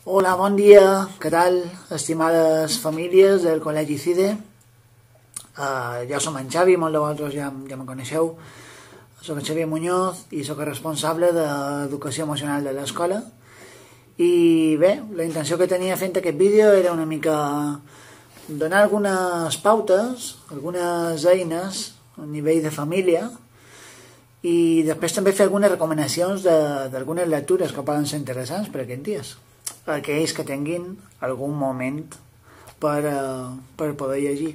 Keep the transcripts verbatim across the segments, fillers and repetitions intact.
Hola, bon dia, què tal, estimades famílies del Col·legi CIDE? Uh, jo som en Xavi, molts de vosaltres ja, ja me coneixeu. Soc en Xavier Muñoz i soc el responsable d'Educació Emocional de l'escola. I bé, la intenció que tenia fent aquest vídeo era una mica donar algunes pautes, algunes eines a nivell de família i després també fer algunes recomanacions d'algunes lectures que poden ser interessants per aquests dies, aquells que tinguin algun moment per, uh, per poder llegir.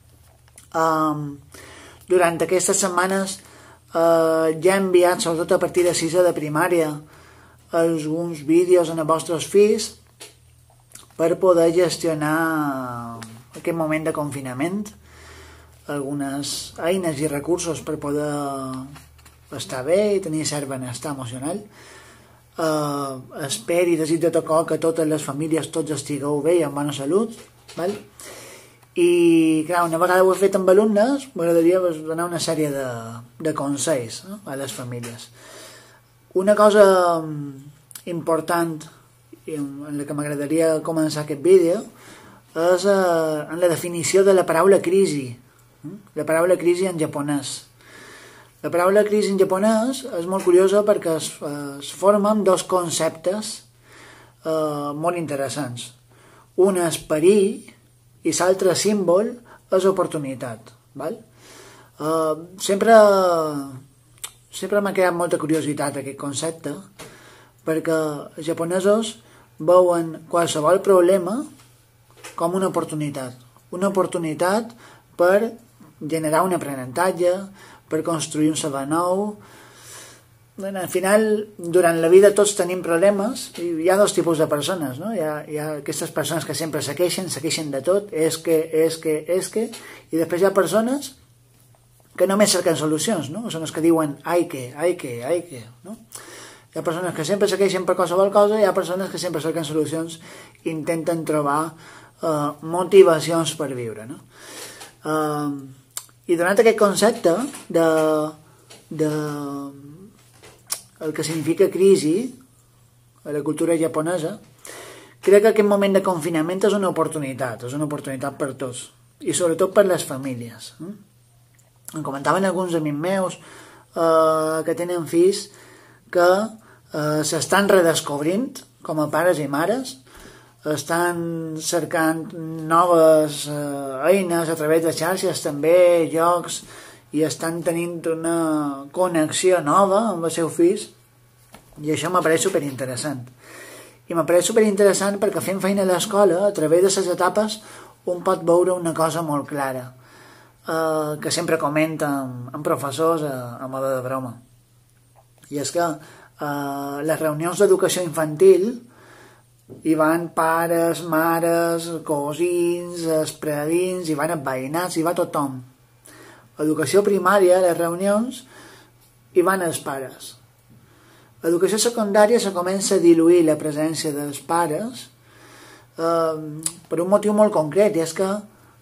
Um, durant aquestes setmanes uh, ja he enviat, sobretot a partir de sisè de primària, alguns vídeos en els vostres fills per poder gestionar aquest moment de confinament, algunes eines i recursos per poder estar bé i tenir cert benestar emocional. Uh, espero i desig de tot cor que totes les famílies, tots estigueu bé i amb bona salut, val? I clar, una vegada ho he fet amb alumnes, m'agradaria donar una sèrie de, de consells, no?, a les famílies. Una cosa important en la que m'agradaria començar aquest vídeo és uh, en la definició de la paraula crisi. La paraula crisi en japonès. La paraula crisi en japonès és molt curiosa perquè es, es forma amb dos conceptes uh, molt interessants. Un és perill i l'altre símbol és oportunitat. Val? Uh, sempre sempre m'ha creat molta curiositat aquest concepte perquè els japonesos veuen qualsevol problema com una oportunitat. Una oportunitat per generar un aprenentatge, per construir un saber nou. Al final, durant la vida tots tenim problemes i hi ha dos tipus de persones, no? Hi ha, hi ha aquestes persones que sempre se queixen, se queixen de tot, és que, és que, és que, i després hi ha persones que només cerquen solucions, no? Són els que diuen ai que, ai que, ai que, no? Hi ha persones que sempre se queixen per qualsevol cosa i hi ha persones que sempre cerquen solucions i intenten trobar uh, motivacions per viure, no? Uh, I donat aquest concepte de, de el que significa crisi a la cultura japonesa, crec que aquest moment de confinament és una oportunitat, és una oportunitat per tots, i sobretot per les famílies. Em comentaven alguns amics meus eh, que tenen fills que eh, s'estan redescobrint com a pares i mares, estan cercant noves eh, eines a través de xarxes també, jocs, i estan tenint una connexió nova amb els seus fills, i això m'apareix superinteressant. I m'apareix superinteressant perquè fent feina a l'escola, a través de les etapes, un pot veure una cosa molt clara, eh, que sempre comenta amb, amb professors a, a moda de broma. I és que eh, les reunions d'educació infantil hi van pares, mares, cosins, espredins, hi van els veïnats, hi va tothom. A educació primària, a les reunions, hi van els pares. A educació secundària se comença a diluir la presència dels pares eh, per un motiu molt concret, i és que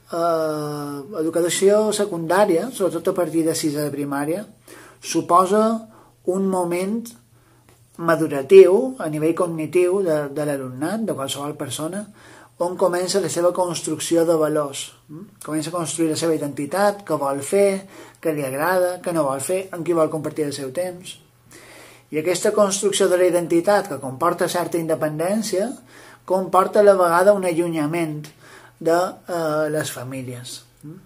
eh, educació secundària, sobretot a partir de sisè de primària, suposa un moment maduratiu, a nivell cognitiu de, de l'alumnat, de qualsevol persona, on comença la seva construcció de valors. Comença a construir la seva identitat, què vol fer, què li agrada, què no vol fer, amb qui vol compartir el seu temps. I aquesta construcció de la identitat, que comporta certa independència, comporta a la vegada un allunyament de eh, les famílies.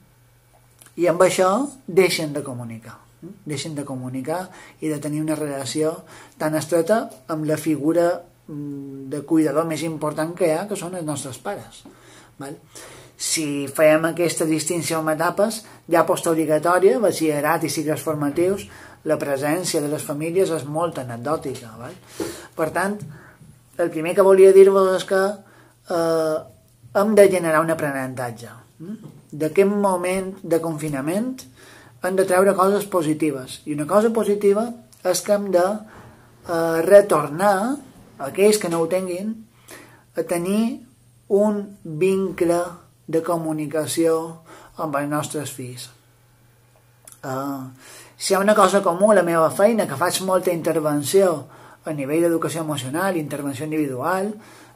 I amb això deixen de comunicar. deixen de comunicar i de tenir una relació tan estreta amb la figura de cuidador més important que hi ha, que són els nostres pares. Val? Si fèiem aquesta distinció en etapes, ja postobligatòria, batxillerat i cicles formatius, la presència de les famílies és molt anecdòtica. Val? Per tant, el primer que volia dir-vos és que eh, hem de generar un aprenentatge. D'aquest moment de confinament hem de treure coses positives. I una cosa positiva és que hem de eh, retornar, aquells que no ho tinguin, a tenir un vincle de comunicació amb els nostres fills. Uh, si hi ha una cosa comú a la meva feina, que faig molta intervenció a nivell d'educació emocional, intervenció individual,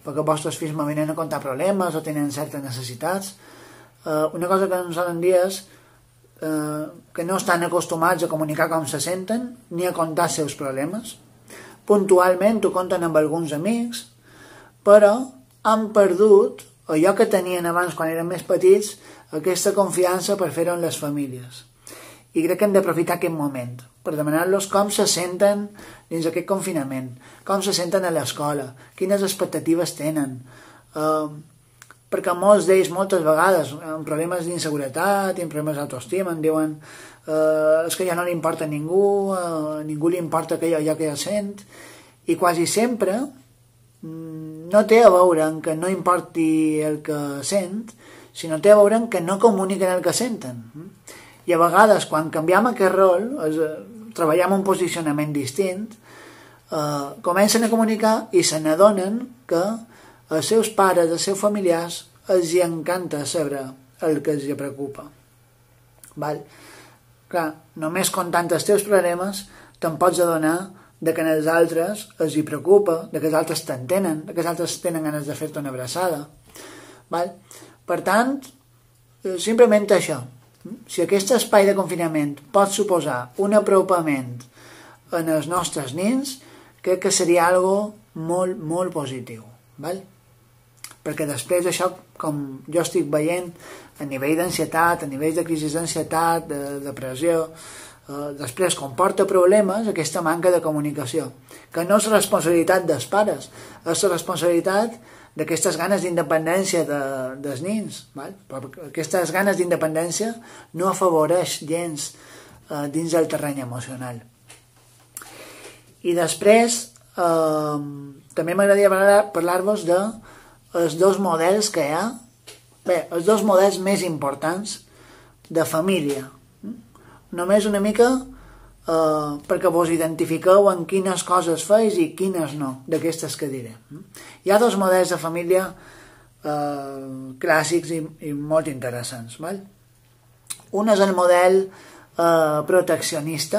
perquè els vostres fills me venen a contar problemes o tenen certes necessitats. Uh, una cosa que ens solen dir és uh, que no estan acostumats a comunicar com se senten ni a contar els seus problemes. Puntualment ho conten amb alguns amics, però han perdut allò que tenien abans quan eren més petits, aquesta confiança per fer-ho en les famílies. I crec que hem d'aprofitar aquest moment per demanar-los com se senten dins aquest confinament, com se senten a l'escola, quines expectatives tenen, uh, perquè molts d'ells moltes vegades amb problemes d'inseguretat i amb problemes d'autoestima em diuen uh, és que ja no li importa a ningú, uh, a ningú li importa aquell allò que ja sent, i quasi sempre no té a veure amb que no importi el que sent, sinó té a veure amb que no comuniquen el que senten. I a vegades, quan canviem aquest rol, és, treballem un posicionament distint, eh, comencen a comunicar i se n'adonen que als seus pares, als seus familiars, els hi encanta saber el que els hi preocupa. Val? Clar, només contant els teus problemes te'n pots adonar de que als altres els hi preocupa, de que els altres t'entenen, de que els altres tenen ganes de fer-te una abraçada. Val? Per tant, simplement això. Si aquest espai de confinament pot suposar un apropament en els nostres nins, crec que seria algo molt, molt positiu. Val? Perquè després això, com jo estic veient, a nivell d'ansietat, a nivell de crisi d'ansietat, de depressió, Uh, després comporta problemes aquesta manca de comunicació, que no és responsabilitat dels pares, és responsabilitat d'aquestes ganes d'independència de, dels nins, val? Però aquestes ganes d'independència no afavoreix gens uh, dins del terreny emocional. I després uh, també m'agradaria parlar, parlar-vos de els dos models que hi ha, bé, els dos models més importants de família. Només una mica eh, perquè vos identifiqueu en quines coses feis i quines no, d'aquestes que diré. Hi ha dos models de família eh, clàssics i, i molt interessants. Val? Un és el model eh, proteccionista.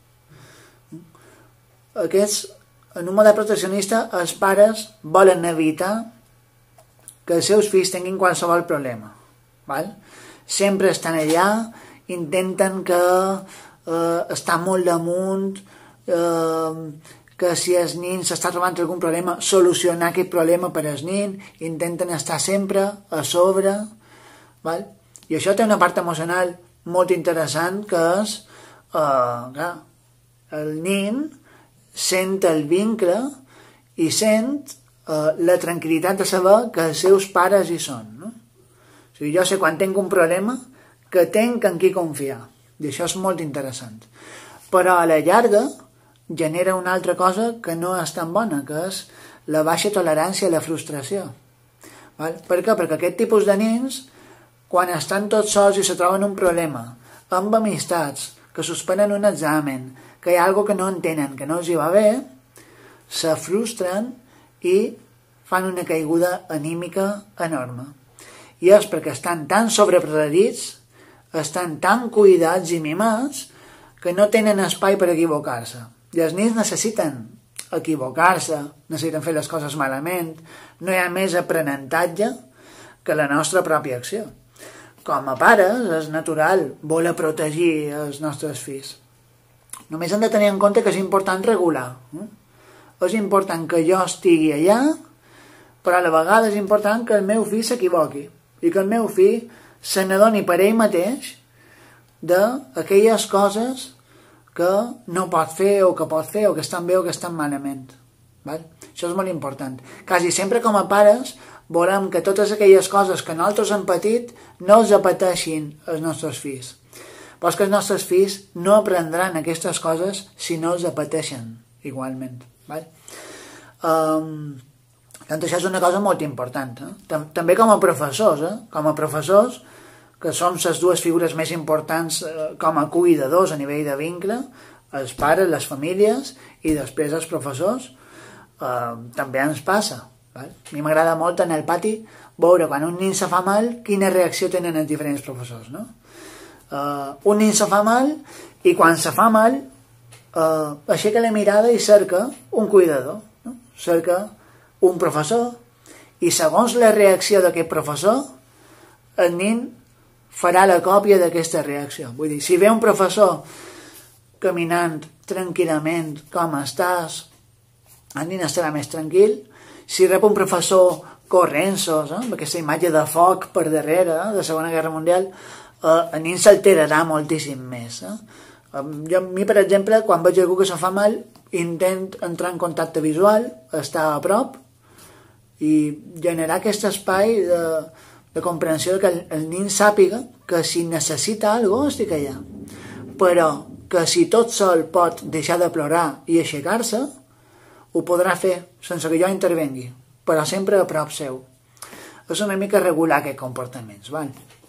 Aquests, en un model proteccionista, els pares volen evitar que els seus fills tinguin qualsevol problema. Val? Sempre estan allà, intenten que eh, està molt damunt, eh, que si el nin s'està trobant algun problema, solucionar aquest problema per al nin, intenten estar sempre a sobre, val? I això té una part emocional molt interessant, que és eh, clar, el nin sent el vincle i sent eh, la tranquil·litat de saber que els seus pares hi són, no? O sigui, jo sé quan tinc un problema que tenc en qui confiar, i això és molt interessant. Però a la llarga genera una altra cosa que no és tan bona, que és la baixa tolerància a la frustració. Val? Per què? Perquè aquest tipus de nins, quan estan tots sols i se troben un problema, amb amistats, que suspenen un examen, que hi ha alguna que no entenen, que no els hi va bé, se frustren i fan una caiguda anímica enorme. I és perquè estan tan sobreprotegits, estan tan cuidats i mimats que no tenen espai per equivocar-se. I els nins necessiten equivocar-se, necessiten fer les coses malament, no hi ha més aprenentatge que la nostra pròpia acció. Com a pares és natural voler protegir els nostres fills. Només hem de tenir en compte que és important regular. Eh? És important que jo estigui allà, però a la vegada és important que el meu fill s'equivoqui i que el meu fill se n'adoni per ell mateix d'aquelles coses que no pot fer o que pot fer o que estan bé o que estan malament. Val? Això és molt important. Quasi sempre com a pares volem que totes aquelles coses que nosaltres hem patit no els apeteixin els nostres fills. Però és que els nostres fills no aprendran aquestes coses si no els apeteixen igualment. Val? Um, tant això és una cosa molt important. Eh? També com a professors, eh? com a professors, que som les dues figures més importants eh, com a cuidadors a nivell de vincle, els pares, les famílies i després els professors, eh, també ens passa. Val? A mi m'agrada molt en el pati veure quan un nin se fa mal quina reacció tenen els diferents professors. No? Eh, un nin se fa mal i quan se fa mal eh, aixeca la mirada i cerca un cuidador, no? Cerca un professor i segons la reacció d'aquest professor, el nin farà la còpia d'aquesta reacció. Vull dir, si ve un professor caminant tranquil·lament, com estàs, el nin estarà més tranquil. Si rep un professor corrent-sos, eh, amb aquesta imatge de foc per darrere, eh, de Segona Guerra Mundial, eh, el nin s'alterarà moltíssim més. Eh? Jo, a mi, per exemple, quan veig algú que se fa mal, intent entrar en contacte visual, estar a prop i generar aquest espai de, de comprensió que el, el nin sàpiga que si necessita alguna cosa estic allà, però que si tot sol pot deixar de plorar i aixecar-se, ho podrà fer sense que jo intervengui, però sempre a prop seu. És una mica regular aquests comportaments. Val?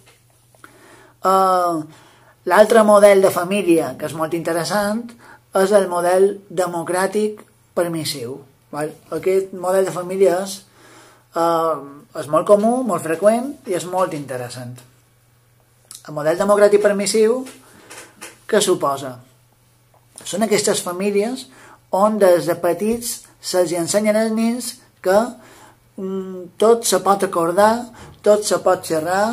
Uh, L'altre model de família que és molt interessant és el model democràtic permissiu. Val? Aquest model de família és, uh, és molt comú, molt freqüent i és molt interessant. El model democràtic permissiu, què suposa? Són aquestes famílies on des de petits se'ls ensenyen als nens que mm, tot se pot acordar, tot se pot xerrar,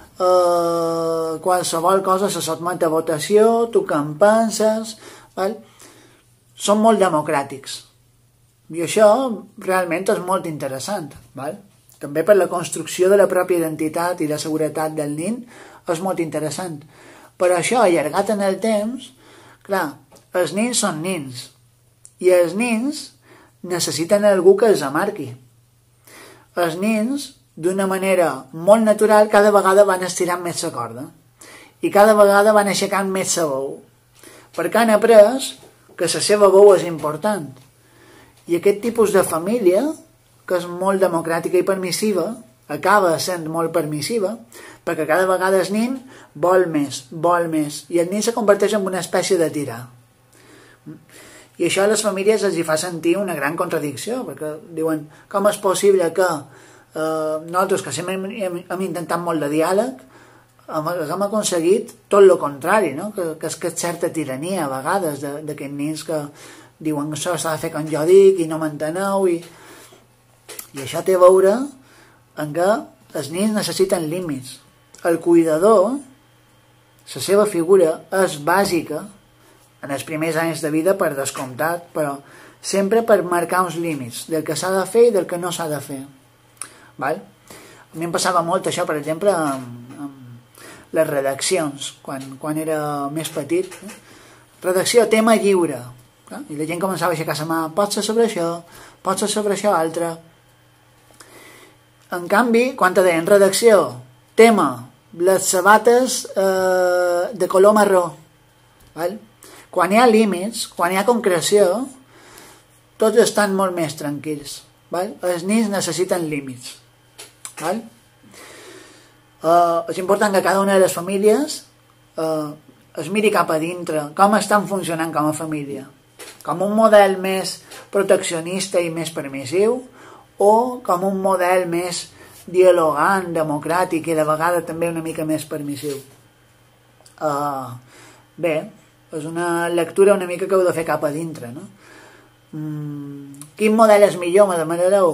eh, qualsevol cosa se sotmet a votació, tu que en penses, val? Són molt democràtics. I això realment és molt interessant. Val? També per la construcció de la pròpia identitat i la seguretat del nin és molt interessant. Però això, allargat en el temps, clar, els nins són nins. I els nins necessiten algú que els amarqui. Els nins, d'una manera molt natural, cada vegada van estirant més la corda. I cada vegada van aixecant més la veu. Perquè han après que la seva veu és important. I aquest tipus de família, que és molt democràtica i permissiva, acaba sent molt permissiva, perquè cada vegada el nin vol més, vol més, i el nin se converteix en una espècie de tirà. I això a les famílies els hi fa sentir una gran contradicció, perquè diuen, com és possible que eh, nosaltres, que sempre hem, hem, hem intentat molt de diàleg, hem, hem aconseguit tot el contrari, no? que, que és que és certa tirania a vegades d'aquests nins que diuen que això s'ha de fer com jo dic i no m'enteneu, i, i això té a veure en què els nins necessiten límits. El cuidador, la seva figura és bàsica en els primers anys de vida per descomptat, però sempre per marcar uns límits del que s'ha de fer i del que no s'ha de fer. Val? A mi em passava molt això, per exemple, amb, amb les redaccions, quan, quan era més petit. Eh? Redacció, tema lliure. Eh? I la gent començava a aixecar la mà, pot ser sobre això, pot ser sobre això altre. En canvi, quan te deien redacció, tema, les sabates eh, de color marró. Val? Quan hi ha límits, quan hi ha concreció, tots estan molt més tranquils. Val? Els nins necessiten límits. Val? Uh, és important que cada una de les famílies uh, es miri cap a dintre, com estan funcionant com a família. Com un model més proteccionista i més permissiu, o com un model més dialogant, democràtic i de vegada també una mica més permissiu. Uh, bé, és una lectura una mica que heu de fer cap a dintre, no? Mm, quin model és millor, me demanareu?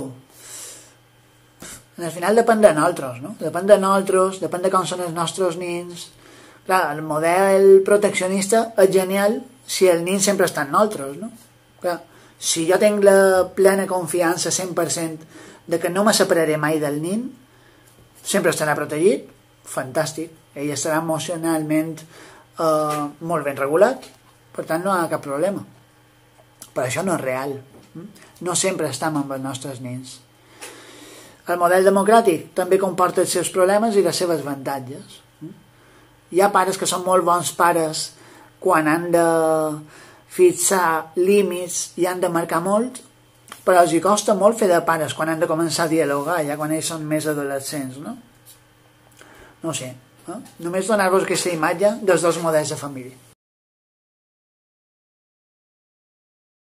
Al final depèn de nosaltres, no? Depèn de nosaltres, depèn de com són els nostres nins. Clar, el model proteccionista és genial si el nin sempre està en nosaltres, no? Clar, si jo tinc la plena confiança cent per cent de que no me separaré mai del nin, sempre estarà protegit, fantàstic. Ell estarà emocionalment Uh, molt ben regulat, per tant no hi ha cap problema. Però això no és real. No sempre estem amb els nostres nens. El model democràtic també comporta els seus problemes i les seves avantatges. Hi ha pares que són molt bons pares quan han de fixar límits i han de marcar molt, però els hi costa molt fer de pares quan han de començar a dialogar, ja quan ells són més adolescents, no? No sé. Eh? Només donar-vos aquesta imatge dels dos models de família.